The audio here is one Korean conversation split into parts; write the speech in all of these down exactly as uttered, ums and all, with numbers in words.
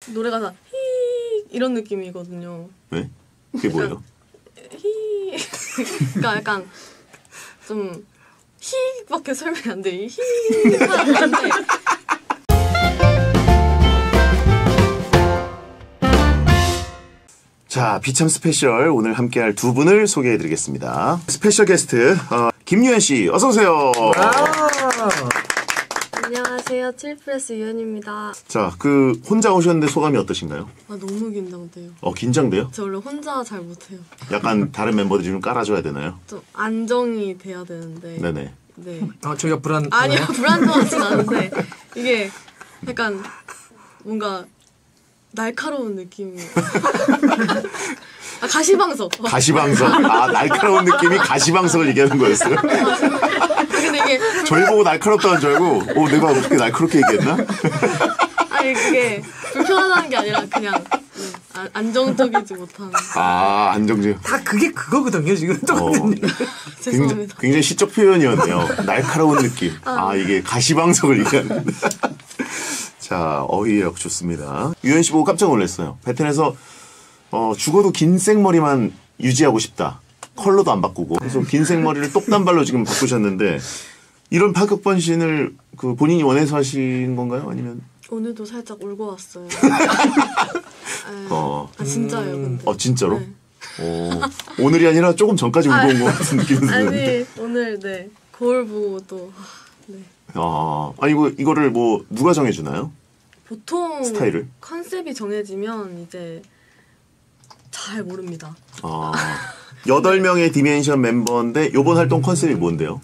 노래가 다 히 이런 느낌이거든요. 네? 그게 뭐예요? 히 그러니까 약간 좀 히밖에 설명이 안 돼. 히 하는데 자, 비참 스페셜 오늘 함께할 두 분을 소개해드리겠습니다. 스페셜 게스트 어, 김유연 씨 어서 오세요. 안녕하세요. 트리플에스 유연입니다. 자, 그 혼자 오셨는데 소감이 어떠신가요? 아 너무 긴장돼요. 어 긴장돼요? 저 원래 혼자 잘 못해요. 약간 다른 멤버들이 좀 깔아줘야 되나요? 좀 안정이 돼야 되는데. 네네. 네. 아 저희가 불안. 아니요 불안정하진 않은데 이게 약간 뭔가 날카로운 느낌이. 아 가시방석. 가시방석. 아 날카로운 느낌이 가시방석을 얘기하는 거였어요? 근데 이게 저희 보고 날카롭다는 줄 알고 어 내가 어떻게 날카롭게 얘기했나? 아니 그게 불편하다는 게 아니라 그냥 네, 아, 안정적이지 못한. 아 안정적. 다 그게 그거거든요 지금. 어, 죄송합니다. 굉장히, 굉장히 시적 표현이었네요. 날카로운 느낌. 아, 아 이게 가시방석을 얘기하는. 자 어휘력 좋습니다. 유연 씨 보고 깜짝 놀랐어요. 베텐에서 어, 죽어도 긴 생머리만 유지하고 싶다. 컬러도 안 바꾸고. 그래서 긴 생머리를 똑단발로 지금 바꾸셨는데 이런 파격 변신을 그 본인이 원해서 하신 건가요? 아니면? 오늘도 살짝 울고 왔어요. 에, 어. 아 진짜예요. 근데. 어 진짜로? 네. 어, 오늘이 아니라 조금 전까지 울고 온 것 같은 느낌이 드는데. 아니 오늘 네 거울 보고 또 네. 아, 아니 이거 이거를 뭐 누가 정해주나요? 보통 스타일을? 컨셉이 정해지면 이제 잘 모릅니다. 아, 여덟 명의 디멘션 멤버인데 요번 활동 컨셉이 뭔데요?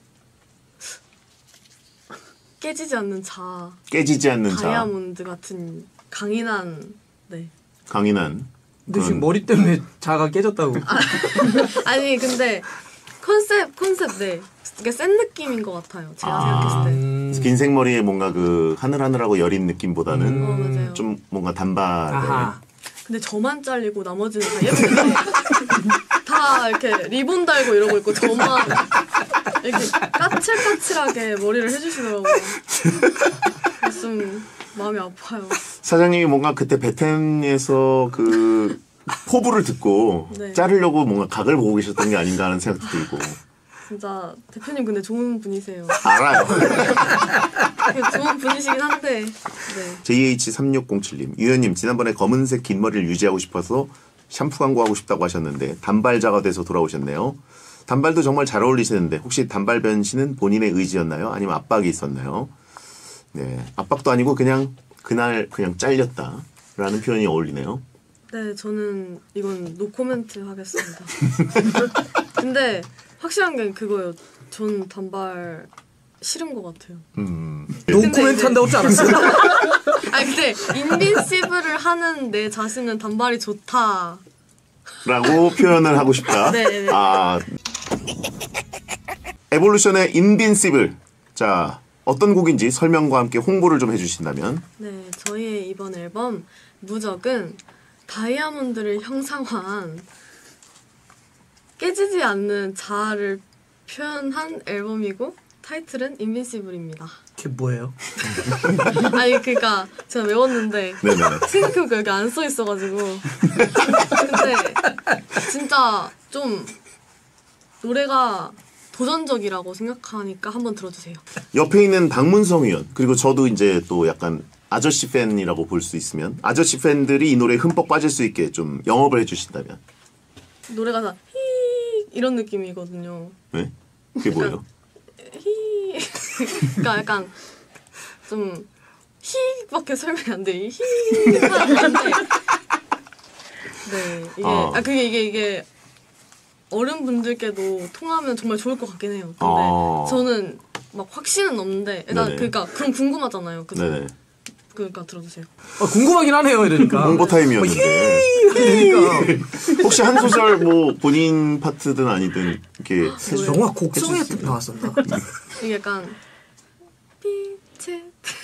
깨지지 않는 자. 깨지지 않는 자. 다이아몬드 같은 강인한 네. 강인한. 근데 지금 머리 때문에 자가 깨졌다고. 아, 아니 근데 컨셉 컨셉 네. 이게 센 느낌인 것 같아요. 제가 아, 생각했을 때. 음... 긴 생머리에 뭔가 그 하늘하늘하고 여린 느낌보다는 음... 어, 맞아요. 좀 뭔가 단발에. 아하. 근데 저만 잘리고 나머지는 다 예쁜데 다 이렇게 리본 달고 이러고 있고 저만 이렇게 까칠까칠하게 머리를 해주시더라고요. 좀 마음이 아파요. 사장님이 뭔가 그때 베텐에서 그 포부를 듣고 네. 자르려고 뭔가 각을 보고 계셨던 게 아닌가 하는 생각도 들고. 진짜 대표님 근데 좋은 분이세요. 알아요. 좋은 분이시긴 한데. 네. 제이에이치 삼육공칠님 유연님 지난번에 검은색 긴 머리를 유지하고 싶어서 샴푸 광고하고 싶다고 하셨는데 단발자가 돼서 돌아오셨네요. 단발도 정말 잘 어울리시는데 혹시 단발 변신은 본인의 의지였나요? 아니면 압박이 있었나요? 네, 압박도 아니고 그냥 그날 그냥 잘렸다라는 표현이 어울리네요. 네, 저는 이건 노코멘트 하겠습니다. 근데 확실한 게 그거예요. 전 단발 싫은 것 같아요. 음. 노코멘트 한다고 하지 않았어요? 아니 근데 인빈시블을 하는 내 자신은 단발이 좋다. 라고 표현을 하고 싶다. 네네. 아, 에볼루션의 인빈시블. 자, 어떤 곡인지 설명과 함께 홍보를 좀 해주신다면. 네, 저희의 이번 앨범 무적은 다이아몬드를 형상화한 깨지지 않는 자아를 표현한 앨범이고 타이틀은 인빈시블입니다. 그게 뭐예요? 아니 그러니까 제가 외웠는데 네네. 생각해보니까 여기 안 써 있어가지고 근데 진짜 좀 노래가 도전적이라고 생각하니까 한번 들어주세요. 옆에 있는 박문성 의원 그리고 저도 이제 또 약간 아저씨 팬이라고 볼 수 있으면 아저씨 팬들이 이 노래에 흠뻑 빠질 수 있게 좀 영업을 해주신다면. 노래가 다 히 이런 느낌이거든요. 네? 그게 뭐예요? 히 그러니까 약간 좀 히밖에 설명이 안 돼. 히 하는데 네 이게 아. 아 그게 이게 이게 어른분들께도 통하면 정말 좋을 것 같긴 해요. 근데 아. 저는 막 확신은 없는데 일단 네네. 그러니까 그럼 궁금하잖아요. 그죠? 네네. 그러니까 들어주세요. 아, 궁금하긴 하네요 이러니까. 홍보 타임이었는데. 그러니까. 혹시 한 소절 뭐 본인 파트든 아니든 이렇게 해주- 영화 곡성에 해주실 수 있나요? 나왔었나? 이게 약간 빛의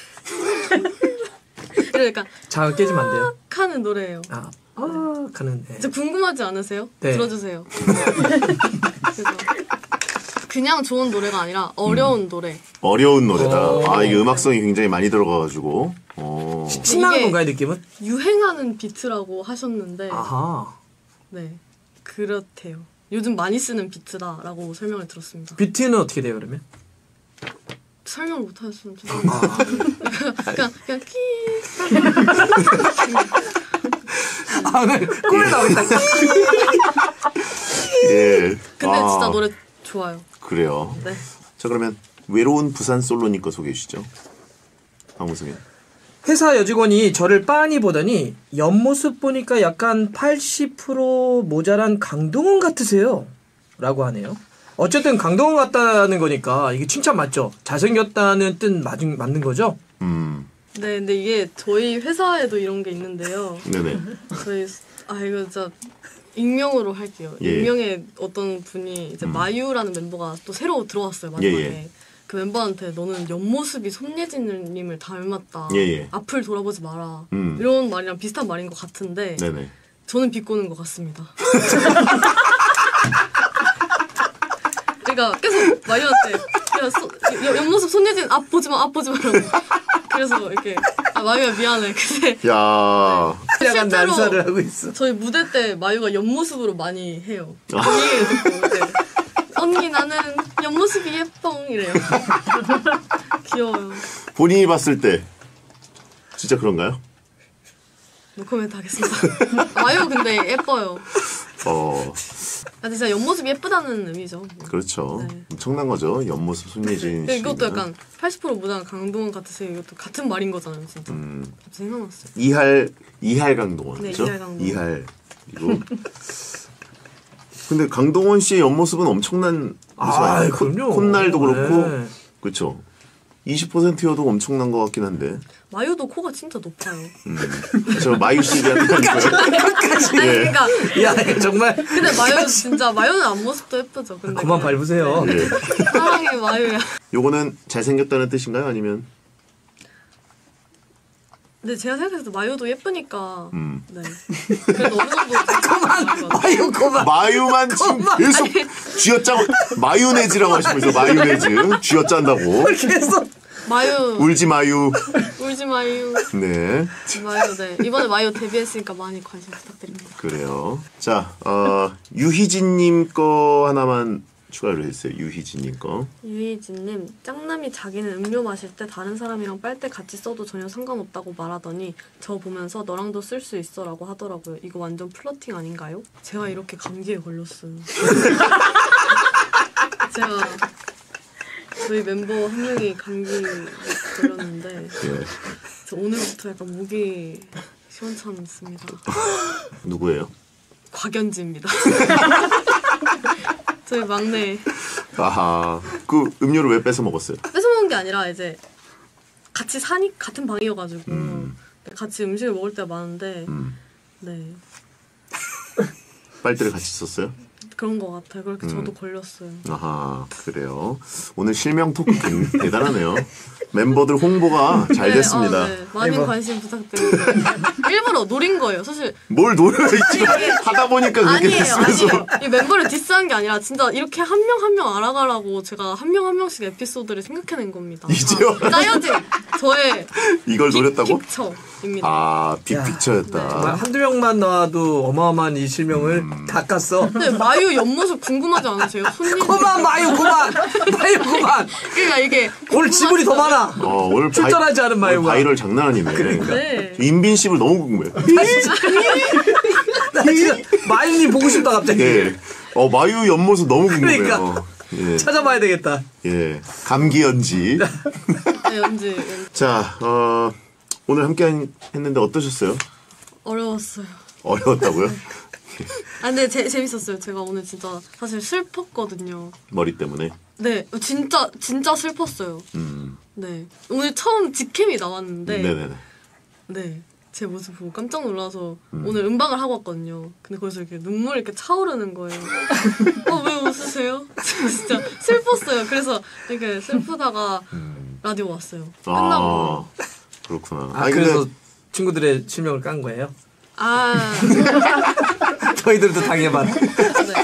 이러니까 자가 깨지면 안 돼요. 하는 노래예요. 아, 아 가는. 네. 진짜 궁금하지 않으세요? 네. 들어주세요. 그래서 그냥 좋은 노래가 아니라 어려운 음. 노래. 어려운 노래다. 오. 아 이게 음악성이 굉장히 많이 들어가가지고. 어. 신나는 건가요 느낌은? 유행하는 비트라고 하셨는데. 아하. 네 그렇대요. 요즘 많이 쓰는 비트다라고 설명을 들었습니다. 비트는 어떻게 돼요 그러면? 설명 못하셨으면 죄송합니다. 아. 그냥 그냥 키. 아 오늘 꿀 나오겠다. 예. 근데 아. 진짜 노래 좋아요. 그래요. 네. 자 그러면 외로운 부산 솔로님 거 소개해 주시죠. 박무승님. 회사 여직원이 저를 빤히 보더니 옆모습 보니까 약간 팔십 퍼센트 모자란 강동원 같으세요. 라고 하네요. 어쨌든 강동원 같다는 거니까 이게 칭찬 맞죠? 잘생겼다는 뜻 맞은, 맞는 거죠? 음. 네, 근데 이게 저희 회사에도 이런 게 있는데요. 네네. 저희 아 이거 진짜 익명으로 할게요. 예. 익명의 어떤 분이 이제 음. 마유라는 멤버가 또 새로 들어왔어요 마지막에. 예, 예. 그 멤버한테 너는 옆모습이 손예진님을 닮았다. 예, 예. 앞을 돌아보지 마라. 음. 이런 말이랑 비슷한 말인 것 같은데. 네네. 저는 비꼬는 것 같습니다. 그러니까 계속 마유한테 야, 소, 여, 옆모습 손예진 앞 보지 마, 앞 보지 마라고. 그래서 이렇게 아 마유야 미안해. 근데 야 약간 난사를 하고 있어. 저희 무대 때 마유가 옆모습으로 많이 해요. 언니 듣고 이제 언니 나는 옆모습이 예뻐 이래요. 귀여워요. 본인이 봤을 때 진짜 그런가요? 노코멘트 하겠습니다. 마유 근데 예뻐요. 어. 아 진짜 옆모습이 예쁘다는 의미죠. 그렇죠. 네. 엄청난 거죠. 옆모습 손예진 씨. 이것도 약간 팔십 퍼센트 모자란 강동원 같으세요. 이것도 같은 말인 거잖아요, 진짜. 음. 갑자기 생각났어요. 이할 이할 강동원. 네, 그렇죠? 이할 강동원. 이할. 그리고 근데 강동원 씨의 옆모습은 엄청난 아, 그럼요. 콧날도 그렇고 네. 그렇죠. 이십 퍼센트여도 엄청난 것 같긴 한데. 마유도 코가 진짜 높아요. 음. 저 마유 씨 얘기하는 거예요. 아니 그러니까 야 정말. 근데 마유 진짜 마유는 앞모습도 예쁘죠. 근데 그만 밟으세요. 예. 사랑해 마유야. 요거는 잘생겼다는 뜻인가요? 아니면? 근데 제가 생각해도 마유도 예쁘니까. 음. 네. 그래도 어느 정도 그만 마유 그만. 마유만 지금 계속 쥐어짜고 마요네즈라고 하시면서 마요네즈 쥐어짠다고. 계속. 마유. 울지 마유. 울지 마유. 네. 마유 네. 이번에 마유 데뷔했으니까 많이 관심 부탁드립니다. 그래요. 자, 어, 유희진님 거 하나만 추가를 해주세요. 유희진님 거. 유희진님, 짱남이 자기는 음료 마실 때 다른 사람이랑 빨대 같이 써도 전혀 상관없다고 말하더니 저 보면서 너랑도 쓸 수 있어라고 하더라고요. 이거 완전 플러팅 아닌가요? 제가 이렇게 감기에 걸렸어요. 제가 저희 멤버 한 명이 감기에 걸렸는데 예. 저 오늘부터 약간 목이 시원찮습니다. 누구예요? 곽연지입니다. 저희 막내. 아하. 그 음료를 왜 뺏어 먹었어요? 뺏어 먹은 게 아니라 이제 같이 사니 같은 방이어가지고 음. 같이 음식을 먹을 때가 많은데 음. 네 빨대를 같이 썼어요? 그런 것 같아요. 그렇게 음. 저도 걸렸어요. 아하, 그래요. 오늘 실명 토크 대단하네요. 멤버들 홍보가 잘 네, 됐습니다. 아, 네. 많은 아이고. 관심 부탁드립니다. 일부러 노린 거예요. 사실 뭘 노려요? 지금 하다 보니까 그렇게 아니에요, 됐으면서. 아니에요. 이 멤버를 디스한 게 아니라 진짜 이렇게 한 명 한 명 알아가라고 제가 한 명 한 명씩 에피소드를 생각해낸 겁니다. 이제요? 다 짜여진 저의 이걸 노렸다고? 픽처입니다. 아, 빅픽처였다. 정말 한두 명만 나와도 어마어마한 이 실명을 음. 다 깠어. 근데 마유 옆모습 궁금하지 않으세요? 손님. 그만 마유 그만 마유 그만. 그러니까 이게 오늘 지분이 더 많아. 어, 오늘 출전하지 않은 바이, 마유가. 바이럴 장난 아니네. 그러니까. 네. 인빈십을 너무 궁금해. 나 지금 마유님 보고 싶다 갑자기. 네. 어, 마유 옆모습 너무 궁금해요. 그러니까. 예. 찾아봐야 되겠다. 예. 감기 연지. 네, 연지, 연지. 자, 어, 오늘 함께 한- 했는데 어떠셨어요? 어려웠어요. 어려웠다고요? 아 근데 제, 재밌었어요. 제가 오늘 진짜 사실 슬펐거든요. 머리 때문에. 네, 진짜 진짜 슬펐어요. 음. 네, 오늘 처음 직캠이 나왔는데 네네네. 네, 제 모습 보고 깜짝 놀라서 음. 오늘 음방을 하고 왔거든요. 근데 거기서 이렇게 눈물이 이렇게 차오르는 거예요. 어, 왜 웃으세요? 진짜 슬펐어요. 그래서 이렇게 슬프다가 음. 라디오 왔어요. 아, 끝나고. 그렇구나. 아 아니, 그래서 근데 친구들의 실명을 깐 거예요? 아, 저희들도 당해봤. 네. 아니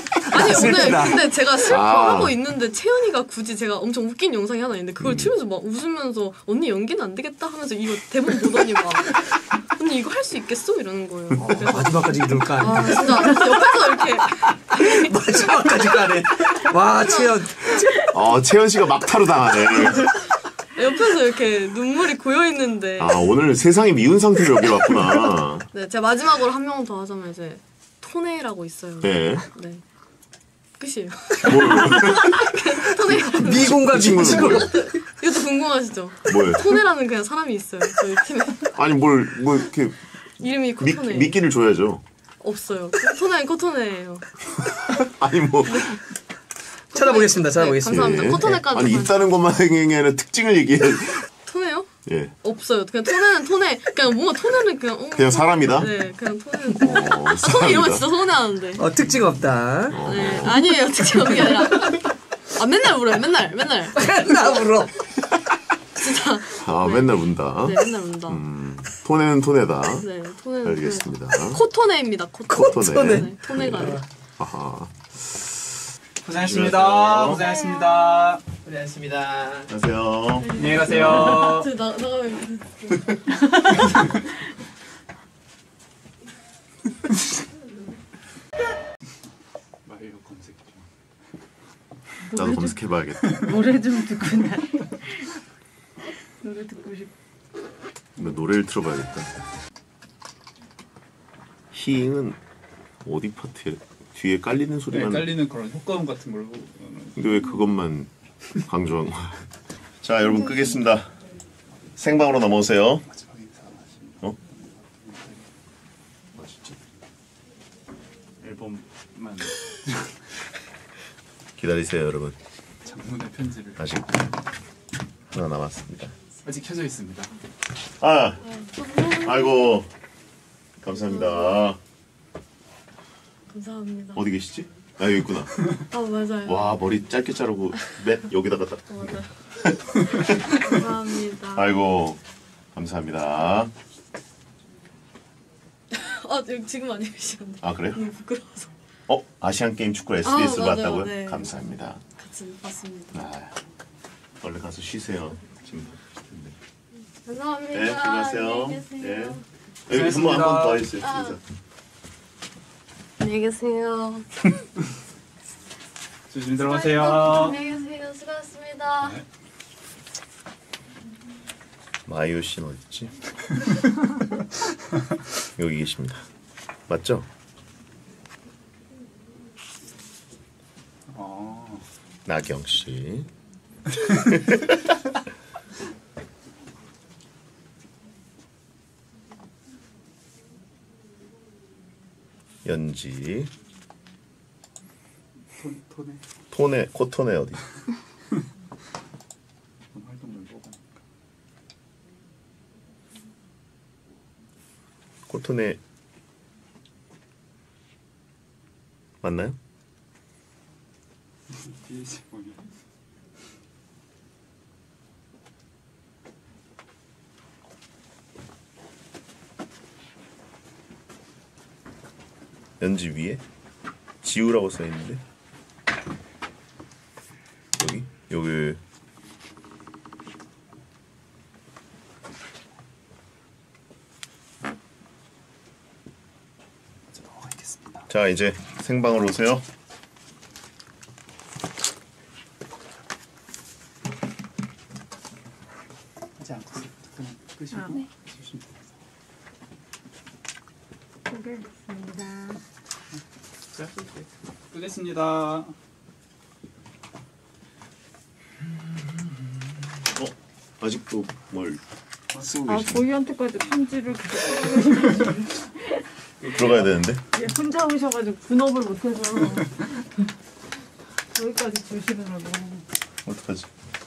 아니 오늘 슬프다. 근데 제가 슬퍼하고 아. 있는데 채연이가 굳이 제가 엄청 웃긴 영상이 하나 있는데 그걸 음. 틀면서 막 웃으면서 언니 연기는 안 되겠다 하면서 이거 대본 보더니 막 언니 이거 할 수 있겠어? 이러는 거예요. 그래서 마지막까지 이룰 거 아니야. 아 진짜 옆에서 이렇게 마지막까지 가네. 와 채연. 어, 채연 씨가 막타로 당하네. 옆에서 이렇게 눈물이 고여 있는데 아, 오늘 세상이 미운 상태로 여기 왔구나. 네, 제가 마지막으로 한 명 더 하자면 이제 토네라고 있어요. 네. 네. 끝이에요. 뭘, 토네. 미공과 그 친구는 미치고. 뭘, 이것도 궁금하시죠? 뭘. 토네라는 그냥 사람이 있어요. 저희 팀에. 아니, 뭘, 뭐, 이렇게, 이름이 미, 코토네. 미끼를 줘야죠. 없어요. 코토네는 코토네예요. 아니, 뭐. 찾아보겠습니다. 찾아보겠습니다. 네, 감사합니다. 예. 코토네까지. 아니, 있다는 것만 아니라 특징을 얘기해. 토네요? 예. 없어요. 그냥 토네는 토네. 그냥 뭔가 토네는 그냥. 어, 그냥 사람이다? 네, 그냥 토네는 토네. 어, 아, 토네 이러면 사람이다. 진짜 서운해하는데. 어 특징 없다. 네, 아니에요. 특징 없는 게 아니라. 아, 맨날 울어요. 맨날, 맨날. 나 울어. 진짜. 아, 맨날 운다. 네, 맨날 운다. 음, 토네는 토네다. 네, 토네는. 알겠습니다. 토네. 코토네입니다. 코토네. 코토네. 네, 토네가 아니라. 아하. 고생하셨습니다. 안녕하세요. 고생하셨습니다. 고생하셨습니다. 안녕하세요. 안녕히 가세요. 저 나, 나가면. 마이어 검색 중. 나도 검색해봐야겠다. 노래 좀 듣고 나 노래 듣고 싶. 나 노래를 틀어봐야겠다. 히잉은 어디 파트에 뒤에 깔리는 네, 소리만. 깔리는 그런 효과음 같은 걸로. 근데 왜 그것만 강조한 거야? 자, 여러분 끄겠습니다. 생방으로 넘어오세요. 마지막에 인사하시. 어? 아 진짜. 앨범만 기다리세요, 여러분. 장문의 편지를 아직 하나 남았습니다. 아직 켜져 있습니다. 아, 아이고, 감사합니다. 감사합니다. 어디 계시지? 아, 여기 있구나. 아, 맞아요. 와, 머리 짧게 자르고 맷 여기다가 딱. 맞아요. 감사합니다. 아이고, 감사합니다. 아, 여기 지금 안 입으시는데. 아, 그래요? 너무 부끄러워서. 어? 아시안 게임 축구 에스비에스 아, 맞아요. 봤다고요? 네. 감사합니다. 같이 봤습니다. 아, 얼른 가서 쉬세요. 지금. 감사합니다. 네, 수고하세요. 안녕히 계세요. 네. 여기 한번 한 번 더 해주세요. 아. 인사. 안녕히 계세요. 조심히 들어가세요. 안녕히 계세요. 수고하셨습니다. 네. 마이오 씨는 어딨지? 여기 계십니다. 맞죠? 어. 나경 씨. 연지. 톤 톤에 토네, 코토네 어디? 톤 활동을 뽑아니까. 코토네 맞나요? 뒤에지 보면. 연지 위에 지우라고 써 있는데 여기 여기 이제 넘어가 있겠습니다. 자 이제 생방으로 오세요. 하지 않고 그냥 끄시고 아, 네. 주시면 됩니다. 보겠습니다. 자, 끄겠습니다. 어 아직도 뭘 쓰고 아 계시네. 저희한테까지 편지를 계속 들어가야 되는데. 예, 혼자 오셔가지고 분업을 못해서 저희까지 주시느라고 어떡하지?